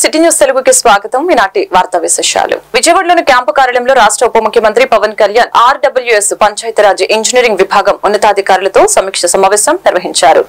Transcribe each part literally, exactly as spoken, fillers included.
City news తెలుగుకి స్వాగతం. ఈనాటి వార్తా విశేషాలు. విజయవాడలోని క్యాంపు కార్యాలయంలో రాష్ట్ర ఉప ముఖ్యమంత్రి పవన్ కళ్యాణ్ ఆర్డబ్ల్యూఎస్ పంచాయతీరాజ్ ఇంజనీరింగ్ విభాగం ఉన్నతాధికారులతో సమీక్ష సమావేశం నిర్వహించారు.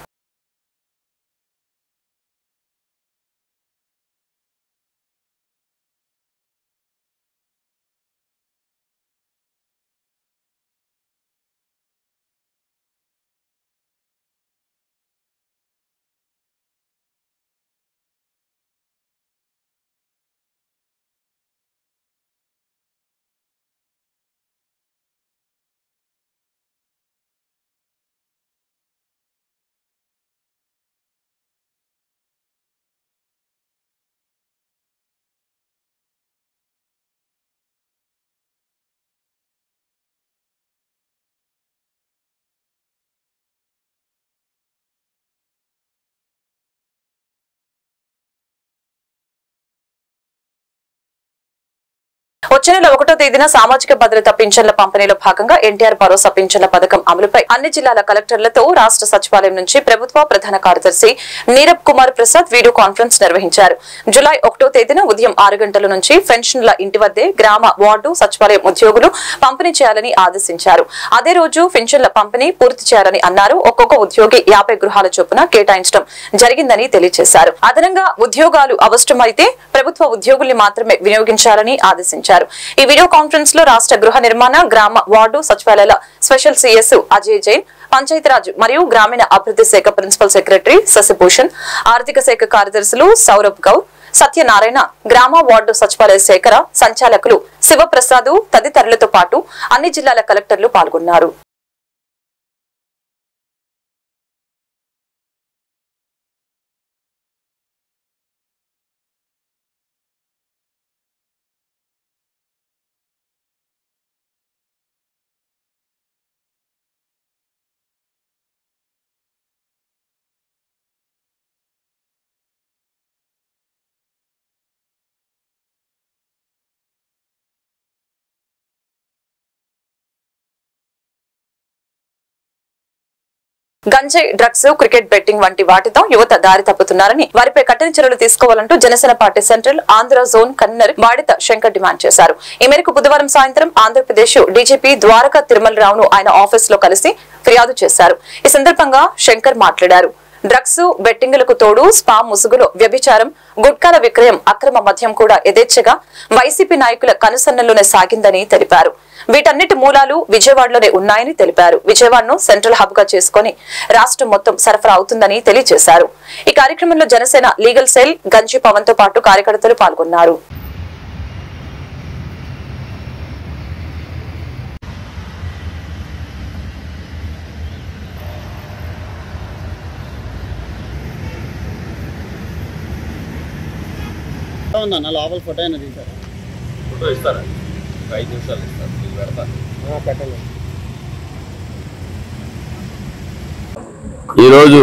వచ్చే నెల ఒకటో తేదీన సామాజిక భద్రత పింఛన్ల పంపిణీలో భాగంగా ఎన్టీఆర్ భరోసా పింఛన్ల పథకం అమలుపై అన్ని జిల్లాల కలెక్టర్లతో రాష్ట్ర సచివాలయం నుంచి ప్రభుత్వ ప్రధాన కార్యదర్శి నీరబ్ కుమార్ ప్రసాద్ వీడియో కాన్ఫరెన్స్ నిర్వహించారు. జులై ఒకటో తేదీన ఉదయం ఆరు గంటల నుంచి పెన్షన్ల ఇంటి వద్దే గ్రామ వార్డు సచివాలయం ఉద్యోగులు పంపిణీ చేయాలని ఆదేశించారు. అదే రోజు పెన్షన్ల పంపిణీ పూర్తి చేయాలని అన్నారు. ఒక్కొక్క ఉద్యోగి యాభై గృహాల చొప్పున కేటాయించడం జరిగిందని తెలియజేశారు. అదనంగా ఉద్యోగాలు అవసరమైతే ప్రభుత్వ ఉద్యోగుల్ని మాత్రమే వినియోగించాలని ఆదేశించారు. ఈ వీడియో కాన్ఫరెన్స్ లో రాష్ట్ర గృహ నిర్మాణ గ్రామ వార్డు సచివాలయాల స్పెషల్ సిఎస్ అజయ్ జైన్, పంచాయతీరాజ్ మరియు గ్రామీణ అభివృద్ధి శాఖ ప్రిన్సిపల్ సెక్రటరీ శశిభూషణ్, ఆర్థిక శాఖ కార్యదర్శులు సౌరభ్ గౌర్, సత్యనారాయణ, గ్రామ వార్డు సచివాలయ శాఖ సంచాలకులు శివప్రసాద్ తదితరులతో పాటు అన్ని జిల్లాల కలెక్టర్లు పాల్గొన్నారు. గంజాయి, డ్రగ్స్, క్రికెట్ బెట్టింగ్ వంటి వాటితో యువత దారి తప్పుతున్నారని, వారిపై కఠిన చర్యలు తీసుకోవాలంటూ Janasena party central Andhra zone convener Badita Shankar demand చేశారు. ఈ మేరకు బుధవారం సాయంత్రం ఆంధ్రప్రదేశ్ డీజీపీ ద్వారకా తిరుమలరావును ఆయన ఆఫీస్ లో కలిసి ఫిర్యాదు చేశారు. ఈ సందర్భంగా శంకర్ మాట్లాడారు. డ్రగ్స్, బెట్టింగులకు తోడు స్పా ముసుగులో వ్యభిచారం, గుట్కాల విక్రయం, అక్రమ మద్యం కూడా యథేచ్ఛగా వైసీపీ నాయకుల కనుసన్నల్లోనే సాగిందని తెలిపారు. వీటన్నిటి మూలాలు విజయవాడలోనే ఉన్నాయని తెలిపారు. విజయవాడను సెంట్రల్ హబ్ గా చేసుకుని రాష్ట్రం మొత్తం సరఫరా అవుతుందని తెలియజేశారు. ఈ కార్యక్రమంలో జనసేన లీగల్ సెల్ గంజి పవన్ తో పాటు కార్యకర్తలు పాల్గొన్నారు. లోపల ఫోటో అయినా తీసారు. ఫోటో ఇస్తారా? ఐదు నిమిషాలు ఇస్తారు. ఈరోజు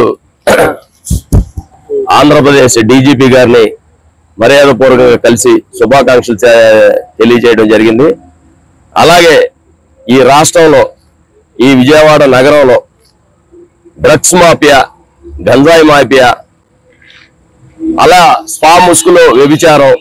ఆంధ్రప్రదేశ్ డీజీపీ గారిని మర్యాదపూర్వకంగా కలిసి శుభాకాంక్షలు తెలియజేయడం జరిగింది. అలాగే ఈ రాష్ట్రంలో ఈ విజయవాడ నగరంలో డ్రగ్స్ మాఫియా, గంజాయి మాఫియా, అలా స్పా ముసుగులో వ్యభిచారం,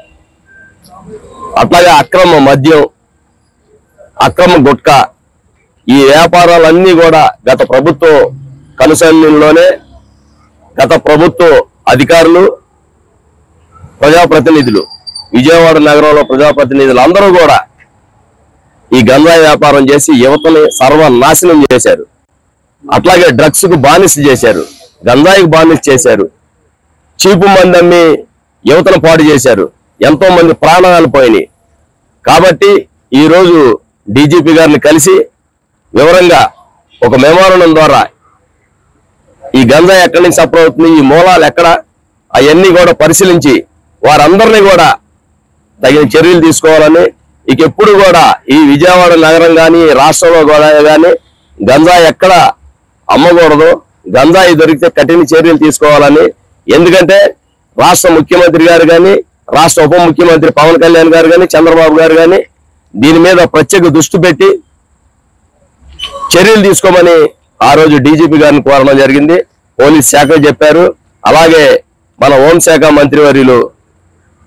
అట్లాగే అక్రమ మద్యం, అక్రమ గుట్కా, ఈ వ్యాపారాలన్నీ కూడా గత ప్రభుత్వం కనుసన్నల్లోనే గత ప్రభుత్వ అధికారులు, ప్రజాప్రతినిధులు, విజయవాడ నగరంలో ప్రజాప్రతినిధులు అందరూ కూడా ఈ గంజాయి వ్యాపారం చేసి యువతని సర్వనాశనం చేశారు. అట్లాగే డ్రగ్స్ కు బానిస చేశారు, గంజాయికి బానిస చేశారు, చీపు మంది అమ్మి యువతను పాడు చేశారు. ఎంతో మంది ప్రాణాలు పోయినాయి. కాబట్టి ఈరోజు డీజీపీ గారిని కలిసి వివరంగా ఒక మెమోరాండం ద్వారా ఈ గంజాయి ఎక్కడి నుంచి సప్లై అవుతుంది, ఈ మూలాలు ఎక్కడ, అవన్నీ కూడా పరిశీలించి వారందరినీ కూడా తగిన చర్యలు తీసుకోవాలని, ఇక ఎప్పుడు కూడా ఈ విజయవాడ నగరం కానీ రాష్ట్రంలో కూడా కానీ గంజాయి ఎక్కడ అమ్మకూడదు, గంజాయి దొరికితే కఠిన చర్యలు తీసుకోవాలని. ఎందుకంటే రాష్ట్ర ముఖ్యమంత్రి గారు కానీ, రాష్ట్ర ఉప ముఖ్యమంత్రి పవన్ కళ్యాణ్ గారు కానీ, చంద్రబాబు గారు కానీ దీని మీద ప్రత్యేక దృష్టి పెట్టి చర్యలు తీసుకోమని ఆ రోజు డీజీపీ గారిని కోరడం జరిగింది. పోలీస్ శాఖ చెప్పారు. అలాగే మన హోంశాఖ మంత్రివర్యులు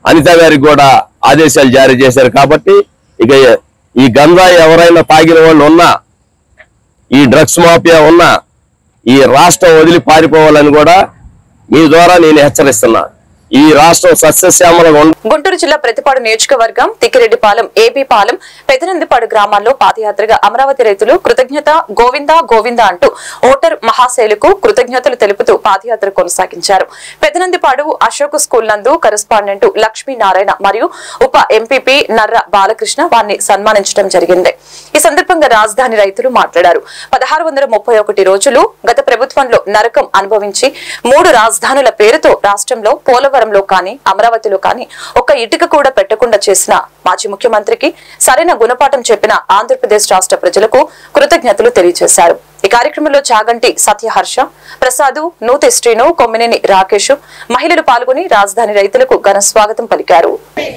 అనిత గారికి కూడా ఆదేశాలు జారీ చేశారు. కాబట్టి ఇక ఈ గంజాయి ఎవరైనా తాగిన వాళ్ళు ఉన్నా, ఈ డ్రగ్స్ మాఫియా ఉన్నా ఈ రాష్ట్రం వదిలి పారిపోవాలని కూడా మీ ద్వారా నేను హెచ్చరిస్తున్నా. ఈ రాష్ట్రం సస్యశ్యామలంగా ఉంది. గుంటూరు జిల్లా ప్రతిపాడు నియోజకవర్గం తిక్కిరెడ్డిపాలెం, ఏబీ పాలెం, పెదనందిపాడు గ్రామాల్లో పాదయాత్రగా అమరావతి రైతులు కృతజ్ఞత గోవిందా గోవిందా అంటూ ఓటర్ మహాశైలుకు కృతజ్ఞతలు తెలుపుతూ పాదయాత్ర కొనసాగించారు. పెదనందిపాడు అశోక్ స్కూల్ నందు కరెస్పాండెంట్ లక్ష్మీనారాయణ మరియు ఉప ఎంపీపీ నర్ర బాలకృష్ణ వారిని సన్మానించడం జరిగింది. ఈ సందర్భంగా రాజధాని రైతులు మాట్లాడారు. పదహారు వందల ముప్పై ఒకటి రోజులు గత ప్రభుత్వంలో నరకం అనుభవించి మూడు రాజధానుల పేరుతో రాష్ట్రంలో పోలవరం లో కానీ అమరావతిలో కానీ ఒక్క ఇటుక కూడా పెట్టకుండా చేసిన మాజీ ముఖ్యమంత్రికి సరైన గుణపాఠం చెప్పిన ఆంధ్రప్రదేశ్ రాష్ట్ర ప్రజలకు కృతజ్ఞతలు తెలియజేశారు. ఈ కార్యక్రమంలో చాగంటి సత్యహర్ష, ప్రసాద్, నూతి శ్రీను, కొమ్మినేని రాకేష్ మహిళలు పాల్గొని రాజధాని రైతులకు ఘన స్వాగతం పలికారు.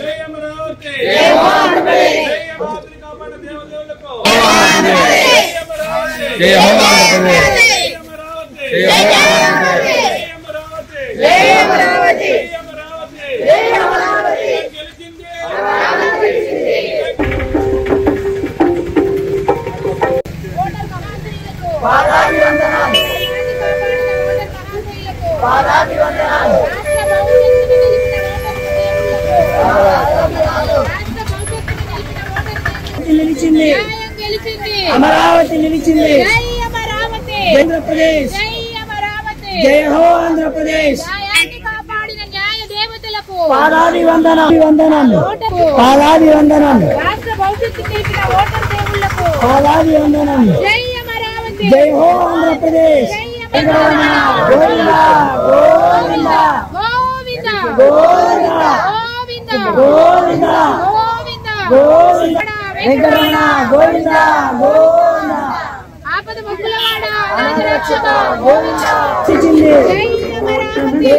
అమరావతి నిలిచింది. ఆంధ్రప్రదేశ్ జై హో ఆంధ్రప్రదేశ్. కాపాడిన న్యాయ దేవతలకు పాదాది వందనాలు వందనాలు పాదాది వందనాలు. రాష్ట్ర భవిష్యత్తు తీర్చిన ఓటర్ దేవుళ్లకు పాదాది వందనాలు. జై అమరావతి జై హో ఆంధ్రప్రదేశ్. గోవిందా గోవిందా గోవిందా గోవిందా గోవిందా గోవిందా గోవిందా వెంకటరమణ గోవిందా గోవిందా. ఆపద మొక్కులవాడ రాజరక్షక గోవిందా. జై అమరావతి జై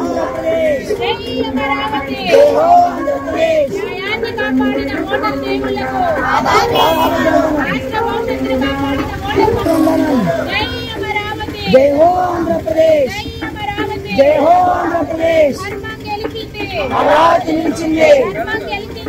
అమరావతి జై హో ఆంధ్రప్రదేశ్. న్యాయాన్ని కాపాడిన ఓటర్ దేవుళ్లకు రాష్ట్ర భవిష్యత్తును కాపాడిన ఓటర్. జై అమరావతి జై హో ఆంధ్రప్రదేశ్. జై అమరావతి జై హో ఆంధ్రప్రదేశ్. ధర్మం గెలిచింది. అమరావతి నిలిచింది. ధర్మం గెలిచింది.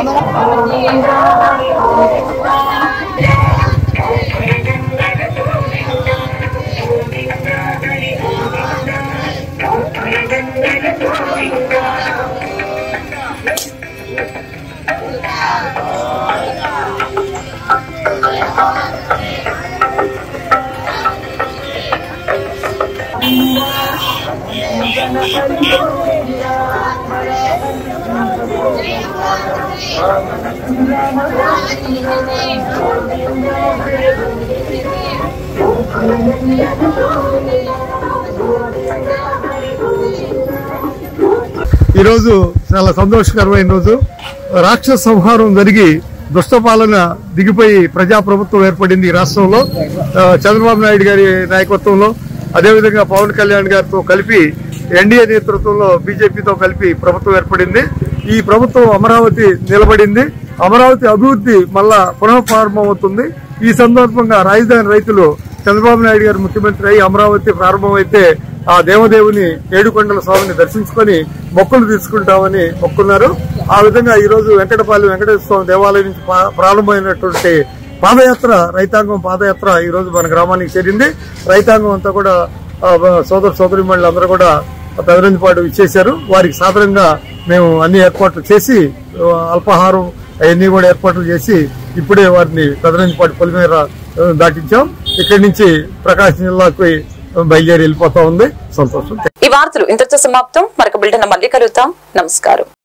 ఈరోజు చాలా సంతోషకరమైన రోజు. రాక్షస సంహారం జరిగి దుష్టపాలన దిగిపోయి ప్రజాప్రభుత్వం ఏర్పడింది ఈ రాష్ట్రంలో. చంద్రబాబు నాయుడు గారి నాయకత్వంలో, అదేవిధంగా పవన్ కళ్యాణ్ గారితో కలిపి ఎన్డీఏ నేతృత్వంలో బీజేపీతో కలిపి ప్రభుత్వం ఏర్పడింది. ఈ ప్రభుత్వం అమరావతి నిలబడింది. అమరావతి అభివృద్ధి మళ్ళా పునః ప్రారంభమవుతుంది. ఈ సందర్భంగా రాజధాని రైతులు చంద్రబాబు నాయుడు గారు ముఖ్యమంత్రి అయి అమరావతి ప్రారంభమైతే ఆ దేవదేవుని ఏడుకొండల స్వామిని దర్శించుకొని మొక్కులు తీసుకుంటామని మొక్కున్నారు. ఆ విధంగా ఈ రోజు వెంకటపాలెం వెంకటేశ్వర స్వామి దేవాలయం నుంచి ప్రారంభమైనటువంటి పాదయాత్ర, రైతాంగం పాదయాత్ర ఈ రోజు మన గ్రామానికి చేరింది. రైతాంగం అంతా కూడా సోదర సోదరి మహిళలు అందరూ కూడా పెదనందిపాడు ఇచ్చేశారు. వారికి సాధారణంగా మేము అన్ని ఏర్పాట్లు చేసి అల్పాహారం అవన్నీ కూడా ఏర్పాట్లు చేసి ఇప్పుడే వారిని పెదనందిపాడు పొలిమేర దాటించాం. ఇక్కడి నుంచి ప్రకాశం జిల్లాకు బయలుదేరి వెళ్ళిపోతా ఉంది. సంతోషం. ఈ వార్తలు ఇంతటితో సమాప్తం. మరొక బులెటిన్ మళ్ళీ కలుద్దాం. నమస్కారం.